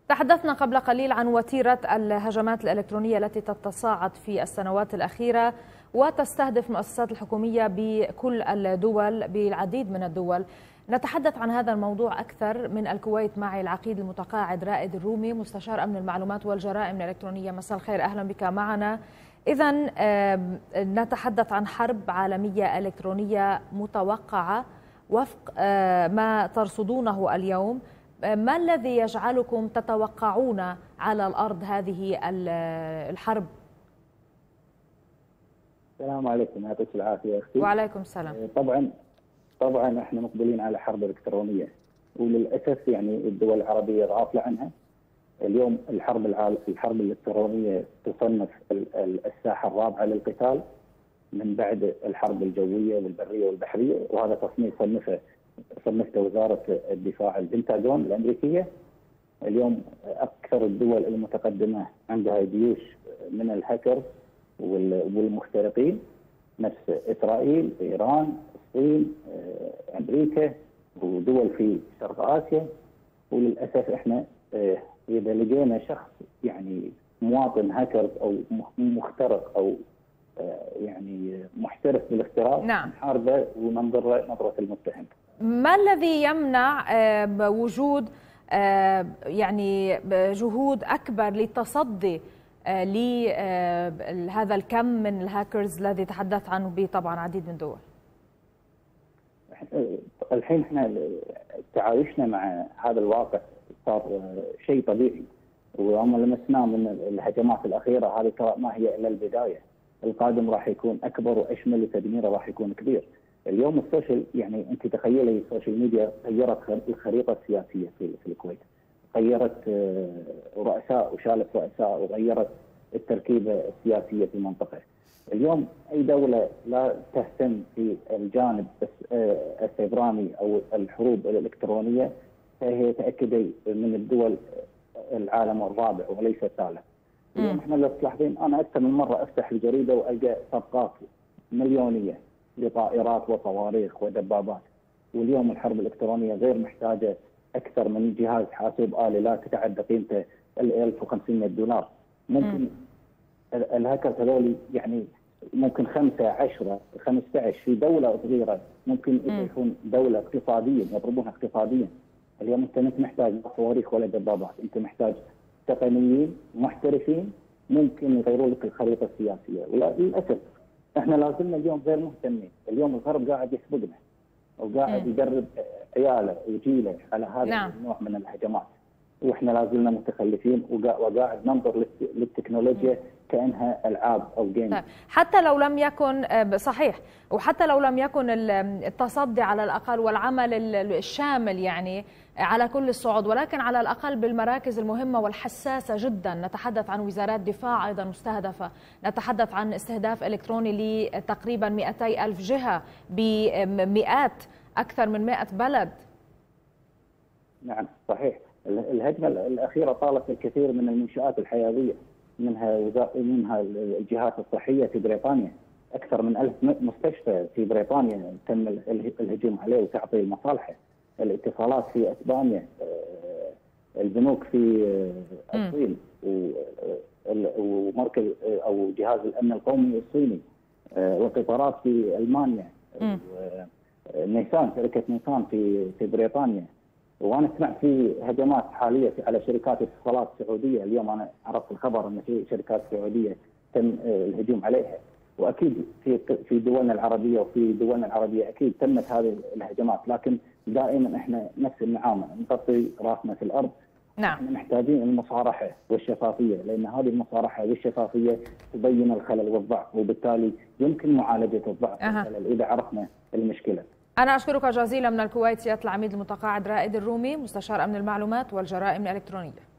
تحدثنا قبل قليل عن وتيرة الهجمات الإلكترونية التي تتصاعد في السنوات الأخيرة وتستهدف المؤسسات الحكومية بكل الدول، بالعديد من الدول. نتحدث عن هذا الموضوع أكثر من الكويت معي العقيد المتقاعد رائد الرومي، مستشار أمن المعلومات والجرائم الإلكترونية. مساء الخير، أهلا بك معنا. إذن نتحدث عن حرب عالمية إلكترونية متوقعة وفق ما ترصدونه اليوم. ما الذي يجعلكم تتوقعون على الأرض هذه الحرب؟ السلام عليكم، يعطيك العافية أختي. وعليكم السلام. طبعا احنا مقبلين على حرب إلكترونية، وللأسف يعني الدول العربية غافلة عنها. اليوم الحرب الإلكترونية تصنف الساحة الرابعة للقتال من بعد الحرب الجوية والبرية والبحرية، وهذا تصنيف صنفته وزارة الدفاع البنتاغون الأمريكية. اليوم أكثر الدول المتقدمة عندها جيوش من الهاكرز والمخترقين، نفس إسرائيل، إيران، الصين، أمريكا ودول في شرق آسيا. وللأسف إحنا إذا لقينا شخص يعني مواطن هاكرز أو مخترق أو يعني محترف بالاختراق، نعم، نحاربه وننظر نظرة المتهم. ما الذي يمنع وجود يعني جهود أكبر للتصدي لهذا الكم من الهاكرز الذي تحدث عنه به طبعا عديد من الدول؟ الحين احنا تعايشنا مع هذا الواقع صار شيء طبيعي، وهم لمسناه من الهجمات الأخيرة هذه ترى ما هي إلا البداية. القادم راح يكون أكبر وأشمل وتدميره راح يكون كبير. اليوم السوشيال، يعني انت تخيلي السوشيال ميديا غيرت الخريطه السياسيه في الكويت، غيرت رؤساء وشالت رؤساء وغيرت التركيبه السياسيه في المنطقه. اليوم اي دوله لا تهتم في الجانب السيبراني او الحروب الالكترونيه فهي تاكدي من الدول العالم الرابع وليس الثالث. اليوم احنا لو تلاحظين انا اكثر من مره افتح الجريده والقى صفقات مليونيه لطائرات وصواريخ ودبابات. واليوم الحرب الإلكترونية غير محتاجة أكثر من جهاز حاسوب آلي لا تتعدى قيمته $1500. ممكن الهاكرز هذول يعني ممكن 5 10 15 في دولة صغيرة ممكن يكون دولة اقتصاديا يضربونها اقتصاديا. اليوم أنت مش محتاج صواريخ ولا دبابات، أنت محتاج تقنيين محترفين ممكن يغيروا لك الخريطة السياسية. وللأسف احنا لازلنا اليوم غير مهتمين. اليوم الغرب قاعد يسبقنا وقاعد يدرب عياله وجيله على هذا نعم. النوع من الهجمات، واحنا لازلنا متخلفين وقاعد ننظر للتكنولوجيا كانها العاب او جيم. طيب. حتى لو لم يكن صحيح، وحتى لو لم يكن التصدي على الاقل والعمل الشامل يعني على كل الصعود، ولكن على الأقل بالمراكز المهمة والحساسة جدا. نتحدث عن وزارات دفاع أيضا مستهدفة، نتحدث عن استهداف إلكتروني لتقريبا 200,000 جهة بمئات أكثر من 100 بلد. نعم صحيح. الهجمة الأخيرة طالت الكثير من المنشآت الحيوية، منها الجهات الصحية في بريطانيا. أكثر من 1000 مستشفى في بريطانيا تم الهجوم عليه وتعطي مصالحه. الاتصالات في اسبانيا، البنوك في الصين، ومركز او جهاز الامن القومي الصيني، والقطارات في المانيا، نيسان، شركه نيسان في بريطانيا. وانا سمعت في هجمات حاليه على شركات اتصالات سعوديه. اليوم انا عرفت الخبر ان في شركات سعوديه تم الهجوم عليها. واكيد في دولنا العربيه وفي دولنا العربيه اكيد تمت هذه الهجمات، لكن دائما احنا نفس النعامه نغطي راسنا في الارض. نعم. احنا محتاجين المصارحه والشفافيه، لان هذه المصارحه والشفافيه تبين الخلل والضعف، وبالتالي يمكن معالجه الضعف والخلل اذا عرفنا المشكله. انا اشكرك جزيلا من الكويت سياده العميد المتقاعد رائد الرومي، مستشار امن المعلومات والجرائم الالكترونيه.